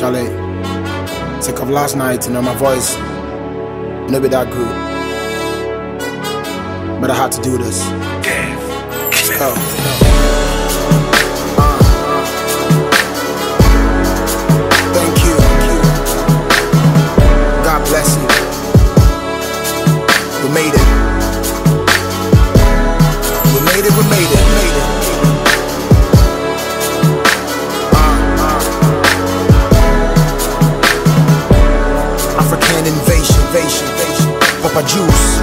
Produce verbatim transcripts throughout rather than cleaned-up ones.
Charlie, sick of last night, you know, my voice, no be that good. But I had to do this. Let's go. Uh, thank you. God bless you. We made it. We made it, we made it, made it. Invasion, invasion, invasion. Papa Juice.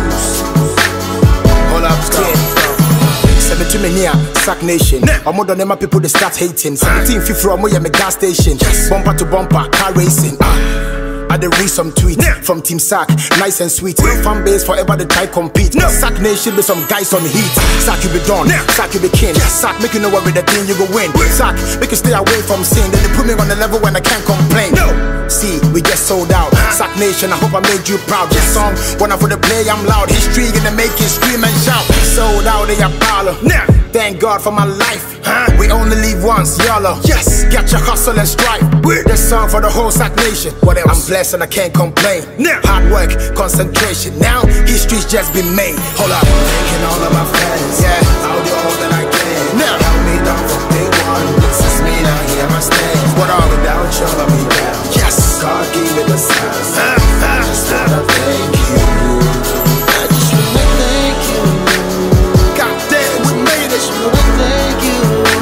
Hold up, stop. Seven to me near SarkNation. I'm more than my people they start hating. Seventeen fifty from where me gas station. Bumper to bumper, car racing. I did read some tweet from Team Sark, nice and sweet. Fan base forever they try compete. SarkNation be some guys on heat. Sark you be done, Sark you be king. Sark make you know what with the thing you go win. Sark make you stay away from sin. Then they put me on the level when I can't complain. See, we just sold out. SarkNation, I hope I made you proud. This song, when I for the play, I'm loud. History gonna make you scream and shout. Sold out in your parlor. Thank God for my life. We only live once, y'all. Yes, get your hustle and strive. This song for the whole SarkNation. What else? I'm blessed and I can't complain. Hard work, concentration. Now history's just been made. Hold up, thanking all of my friends. Yeah, I'll do all that I can. Now help me down from day one. This is me now, here my stand. What all without you, I'll be down. Yes, God gave me the signs. I just wanna thank you. I just wanna thank you. God damn, we made it. I just wanna thank you.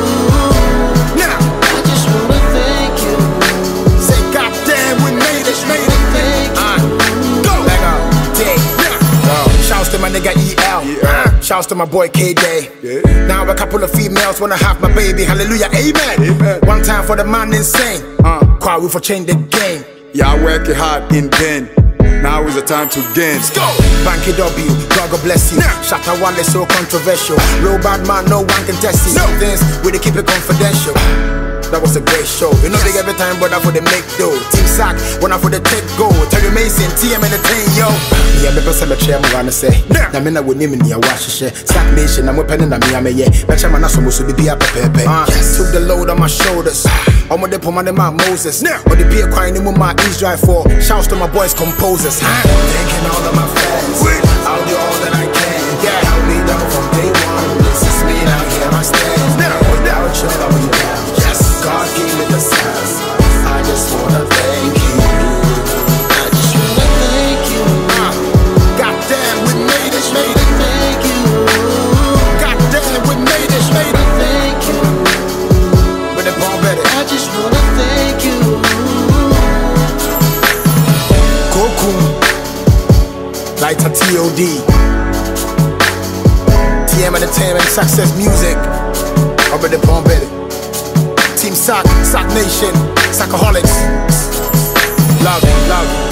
Now I just wanna thank you. Say God damn, we made it. Made it. Thank you. Uh, go. Like a day. Yeah. Shouts to my nigga E L. Yeah. Uh, shouts to my boy K Day. Yeah. Now a couple of females wanna have my baby. Hallelujah, amen. Amen. One time for the man insane. Uh. We for change the game. Yeah, I work hard in vain. Now is the time to gain. Let's go. Banky W, God God bless you. Nah. Shatta one is so controversial. Real bad man, no one can test you. No. Things we keep it confidential. That was a great show. You know yes. They every time, but I for the make dough. Team Sark, when I for the take go. Terry Mason, T M Entertainmentz, yo. Yeah, the person I chair, I'm gonna say. Now, I'm not with him in your wash. SarkNation, I'm opening on me, I'm a yeah. But I'm not supposed to be a pepe. Took the load on my shoulders. I'm with the woman in my Moses. But the beer crying in my East Drive for. Shouts to my boys, composers. Thanking all of my fans. I'll do all that I can. Yeah, help me down from day one. This is me now, here I stand. Without you, I'll be down. God gave me the signs. I just wanna thank you. I just wanna thank you. Uh, God damn, we made it, made it. Thank you. God damn, we made it, made it. Thank you. With the bomb better. I just wanna thank you. Goku, Lighter T O D, T M Entertainmentz, Sarkcess music. Over the bomb better. Team Sark, SarkNation, Sarkaholics. Love, love.